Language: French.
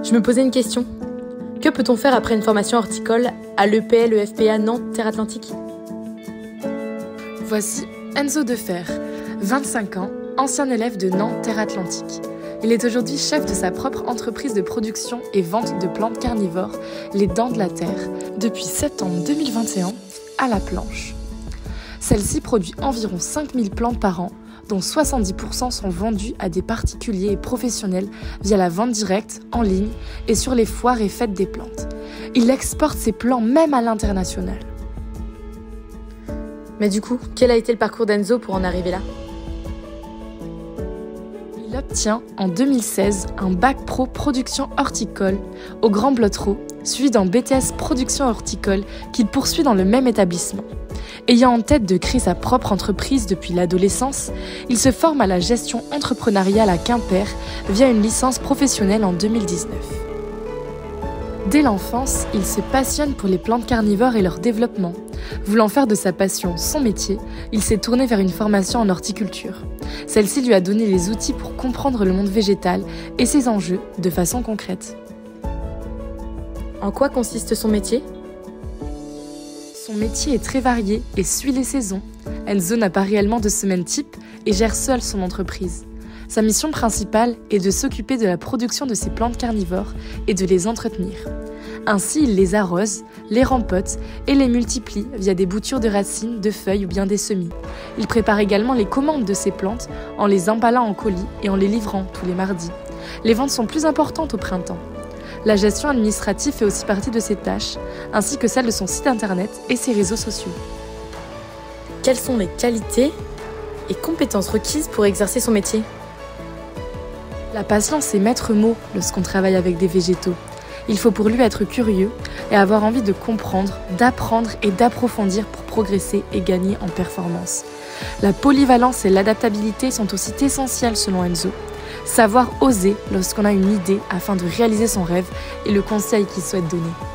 Je me posais une question. Que peut-on faire après une formation horticole à l'EPL EFPA Nantes Terre Atlantique? Voici Enzo Defer, 25 ans, ancien élève de Nantes Terre Atlantique. Il est aujourd'hui chef de sa propre entreprise de production et vente de plantes carnivores, les Dents de la Terre, depuis septembre 2021 à la planche. Celle-ci produit environ 5000 plantes par an, dont 70% sont vendus à des particuliers et professionnels via la vente directe, en ligne et sur les foires et fêtes des plantes. Il exporte ses plants même à l'international. Mais du coup, quel a été le parcours d'Enzo pour en arriver là? Il obtient en 2016 un bac pro production horticole au Grand Blottereau, suivi d'un BTS production horticole qu'il poursuit dans le même établissement. Ayant en tête de créer sa propre entreprise depuis l'adolescence, il se forme à la gestion entrepreneuriale à Quimper via une licence professionnelle en 2019. Dès l'enfance, il se passionne pour les plantes carnivores et leur développement. Voulant faire de sa passion son métier, il s'est tourné vers une formation en horticulture. Celle-ci lui a donné les outils pour comprendre le monde végétal et ses enjeux de façon concrète. En quoi consiste son métier? Son métier est très varié et suit les saisons. Enzo n'a pas réellement de semaine type et gère seul son entreprise. Sa mission principale est de s'occuper de la production de ses plantes carnivores et de les entretenir. Ainsi, il les arrose, les rempote et les multiplie via des boutures de racines, de feuilles ou bien des semis. Il prépare également les commandes de ses plantes en les emballant en colis et en les livrant tous les mardis. Les ventes sont plus importantes au printemps. La gestion administrative fait aussi partie de ses tâches, ainsi que celle de son site internet et ses réseaux sociaux. Quelles sont les qualités et compétences requises pour exercer son métier? La patience est maître mot lorsqu'on travaille avec des végétaux. Il faut pour lui être curieux et avoir envie de comprendre, d'apprendre et d'approfondir pour progresser et gagner en performance. La polyvalence et l'adaptabilité sont aussi essentielles selon Enzo. Savoir oser lorsqu'on a une idée afin de réaliser son rêve est le conseil qu'il souhaite donner.